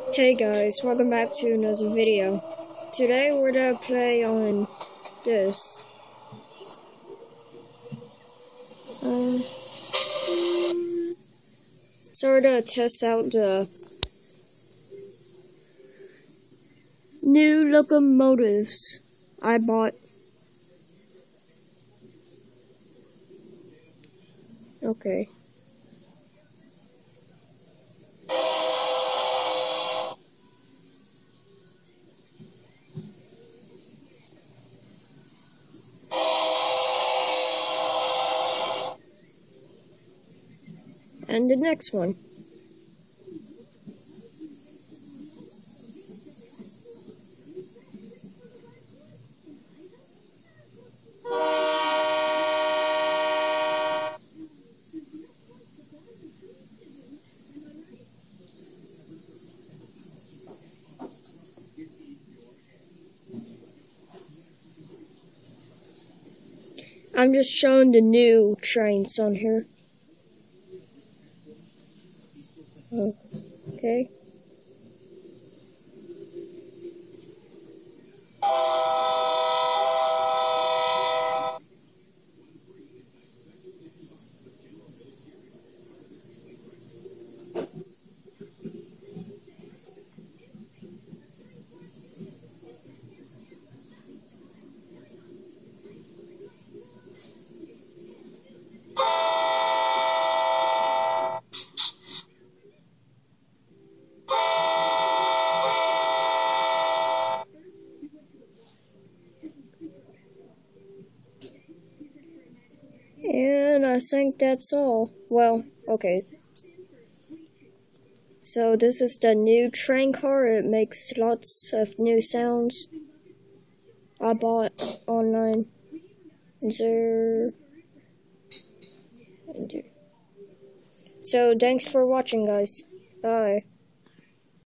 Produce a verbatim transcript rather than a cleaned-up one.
Hey guys, welcome back to another video. Today we're gonna play on this. Um, so we're gonna test out the new locomotives I bought. Okay. And the next one. I'm just showing the new trains on here. Oh, okay. And I think that's all. Well, okay. So this is the new train car. It makes lots of new sounds. I bought online. Is there... So thanks for watching, guys. Bye.